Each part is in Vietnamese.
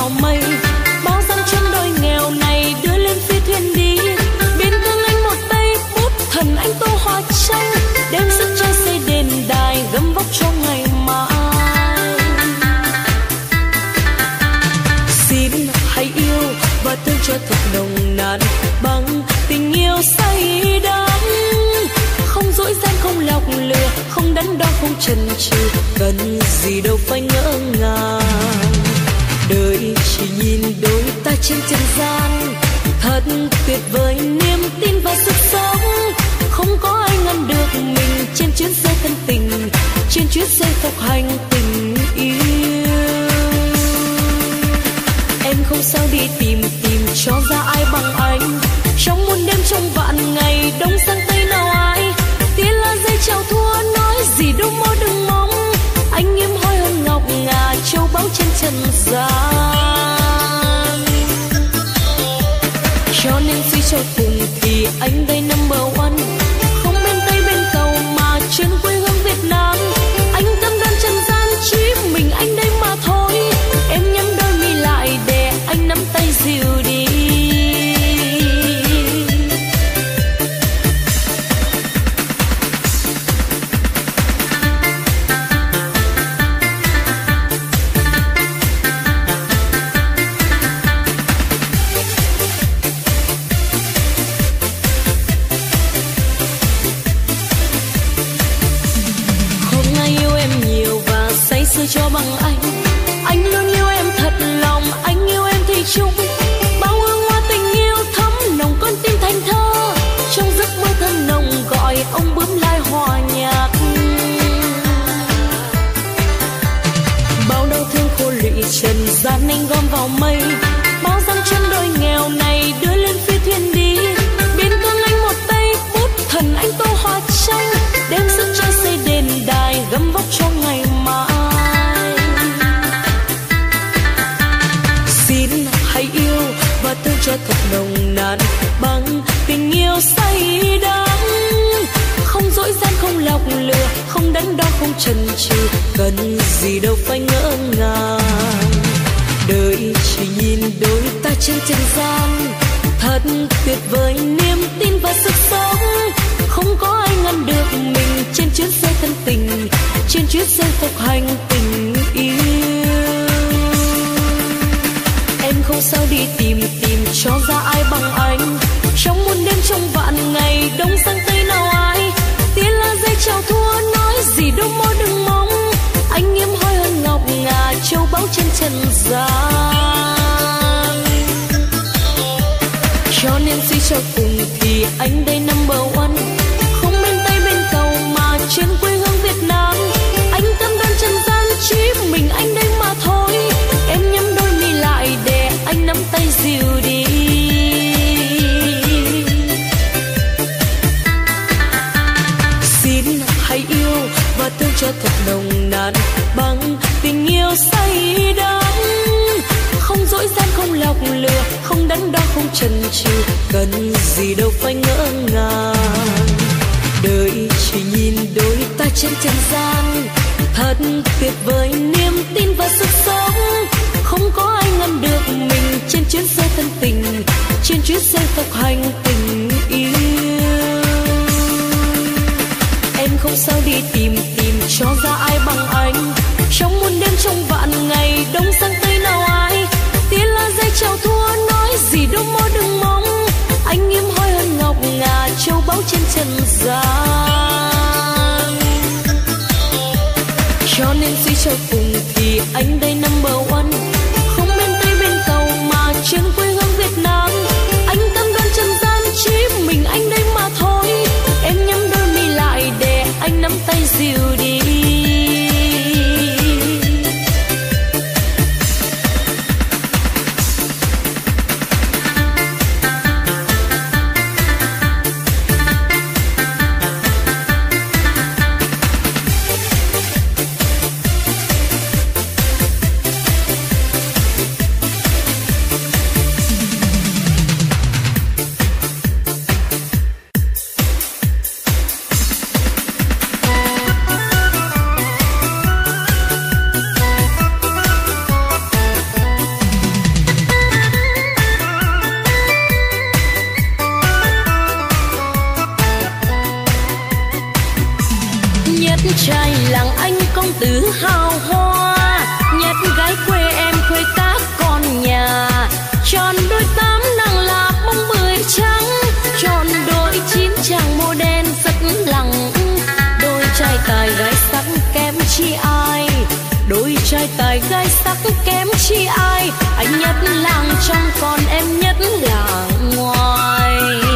vào mây. Bao dặm trên đôi nghèo này đưa lên phi thuyền đi. Biên cương anh một tay bút thần anh tô hoa tranh. Đem sức cha xây đền đài gấm vóc cho ngày mai. Xin hãy yêu và thương cho thật nồng nàn bằng tình yêu say đắm. Không dối gian không lọc lừa, không đắn đo không chần chừ, cần gì đâu phải ngỡ ngàng. Đời chỉ nhìn đôi ta trên trần gian, thật tuyệt vời niềm tin và sức sống. Không có ai ngăn được mình trên chuyến xe thân tình, trên chuyến xe phục hành tình yêu. Em không sao đi tìm cho ra ai bằng anh. Trong muôn đêm trong vạn ngày đông sang tây nào ai. Tiếng là dây chào thua nói gì đâu mơ đừng mong. Anh em hoi hơn ngọc ngà châu báu trên trần gian. Cho nên suy cho cùng thì anh đây number one. Không bên tây bên cầu mà trên quê hương Việt Nam. Anh tâm đơn trần gian chỉ mình anh đây mà thôi. Em nhắm đôi mi lại để anh nắm tay dịu đi. Cho bằng anh luôn yêu em thật lòng, anh yêu em thì chung. Bao hương hoa tình yêu thắm nồng con tim thành thơ. Trong giấc mơ thơm nồng gọi ông bướm lai hòa nhạc. Bao đau thương khô lụy trần gian anh gom vào mây. Bao dặm chân đôi nghèo này đưa lên phi thuyền đi. Biên cương anh một tay bút thần anh tô hoa tranh. Đem sức cha xây đền đài gấm vóc cho ngày mai. Hãy yêu và thương cho thật nồng nàn bằng tình yêu say đắm. Không dối gian không lọc lừa, không đắn đo không chần chừ, cần gì đâu phải ngỡ ngàng. Đời chỉ nhìn đôi ta trên trần gian, thật tuyệt vời niềm tin và sức sống. Không có ai ngăn được mình trên chuyến xe thân tình, trên chuyến xe phục hành tình yêu. Em không sao đi tìm cho ra ai bằng anh. Trong muôn đêm trong vạn ngày đông sang tây nào ai. Tiếng là dây chào thua nói gì đâu mơ đừng mong. Anh em hoi hơn ngọc ngà châu báu trên trần gian. Cho nên suy cho cùng thì anh đây number one. Không bên tây bên cầu mà trên quê hương Việt Nam. Anh tâm đơn trần gian chỉ mình anh đây mà thôi. Em nhắm đôi mi lại để anh nắm tay dịu đi. Xin hãy yêu và thương cho thật nồng nàn bằng tình yêu say đắm. Không dối gian không lọc lừa, không đắn đo không chần chừ, cần gì đâu phải ngỡ ngàng. Đời chỉ nhìn đôi ta trên trần gian, thật tuyệt vời niềm tin và sức sống. Không có ai ngăn được mình trên chuyến xe thân tình, trên chuyến xe phục hành tình yêu. Em không sao đi tìm cho ra ai bằng anh. Trong muôn đêm trong vạn ngày đông sang tây nào ai. Tiếng là dây chào thua nói gì đâu mơ đừng mong. Anh em hoi hơn ngọc ngà châu báu trên trần gian. Cho nên suy cho cùng thì anh đây number one. Không bên tây bên cầu mà trên quê hương Việt Nam. Anh tâm đơn trần gian chỉ mình anh đây mà thôi. Em nhắm đôi mi lại để anh nắm tay dịu đi. công tử hào hoa, nhất gái quê em quê các con nhà. Tròn đôi tám nàng là bông bưởi trắng, tròn đôi chín chàng mô đen rất lặng. Đôi trai tài gái sắc kém chi ai, đôi trai tài gái sắc kém chi ai. Anh nhất làng trong còn em nhất làng ngoài.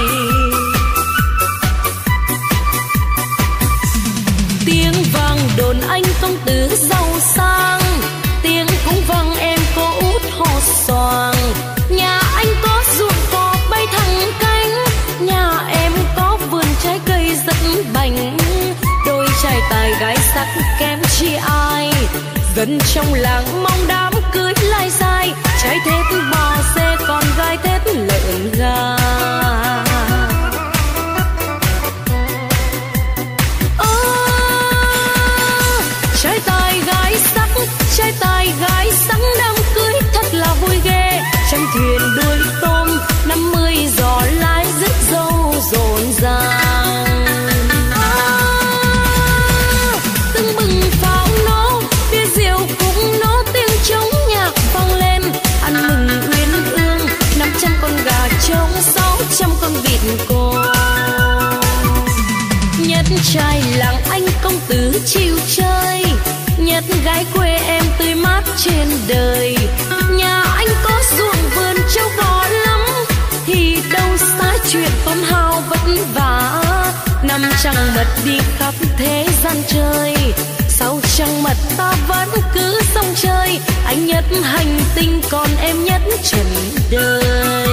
Tiếng vang đồn anh công tử giàu sang, tiếng cũng vang em có út hò xoàng. Nhà anh có ruộng cỏ bay thẳng cánh, nhà em có vườn trái cây rất bảnh. Đôi trai tài gái sắc kém chi ai, dân trong làng mong đám cưới lai dai. Trai thết bò xe còn gái thết lợn gà. Trai tài gái sắc đám cưới thật là vui ghê. Trong thuyền đuôi tôm 50 giò lái rước dâu rộn ràng. Tưng bừng pháo nổ, bia rượu cũng nổ, tiếng trống nhạc vang lên. Ăn mừng uyên ương 500 con gà trống, 600 con vịt cô. Nhất trai làng anh công tử chịu chơi, nhất gái quê em tươi mát trên đời. Nhà anh có ruộng vườn trâu bò lắm, thì đâu xa chuyện tốn hao vất vả. Năm trăng mật đi khắp thế gian chơi, sau trăng mật ta vẫn cứ sông chơi. Anh nhất hành tinh còn em nhất trần đời.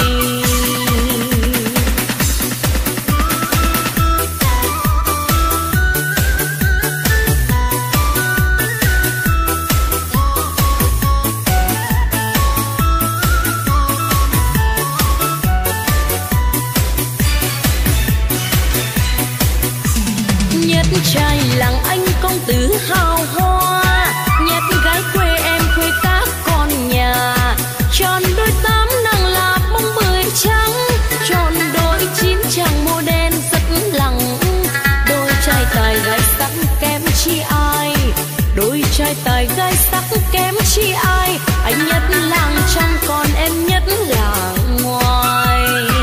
Trai làng anh công tử hào hoa, nhất gái quê em quê các con nhà. Tròn đôi tám nàng là bông bưởi trắng, tròn đôi chín chàng mô đen rất lặng. Đôi trai tài gái sắc kém chi ai, đôi trai tài gái sắc kém chi ai. Anh nhất làng trong còn em nhất làng ngoài.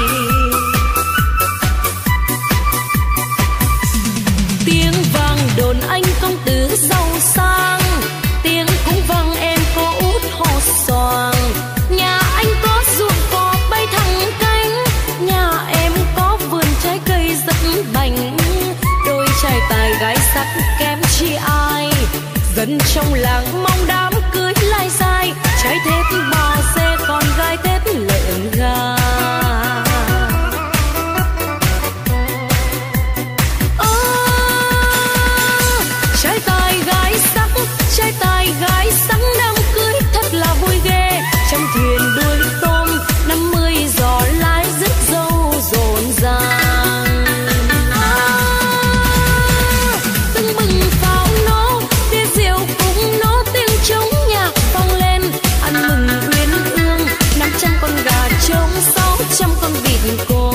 Tiếng vang đồn anh công tử giàu sang, tiếng cũng vang em có út hò xoàng. Nhà anh có ruộng cỏ bay thẳng cánh, nhà em có vườn trái cây rất bảnh. Đôi trai tài gái sắc kém chi ai, dân trong làng mong đám cưới lai dai. Trai thết bò xe còn gái thết lợn gà. Trai tài gái sắc đám cưới thật là vui ghê. Trong thuyền đuôi tôm 50 giò lái rước dâu rộn ràng. Tưng bừng pháo nổ, bia rượu cũng nổ, tiếng trống nhạc vang lên. Ăn mừng uyên ương 500 con gà trống, 600 con vịt cô.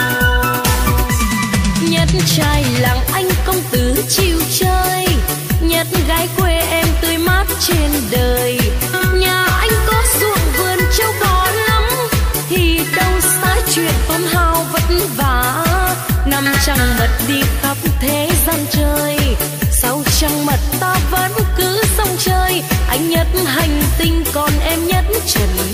Nhất trai làng anh công tử chịu chơi, nhất gái quê em tươi mát trên đời. Nhà anh có ruộng vườn trâu bò lắm, thì đâu xa chuyện tốn hao vất vả. Năm trăng mật đi khắp thế gian chơi, sau trăng mật ta vẫn cứ sông chơi. Anh nhất hành tinh còn em nhất trần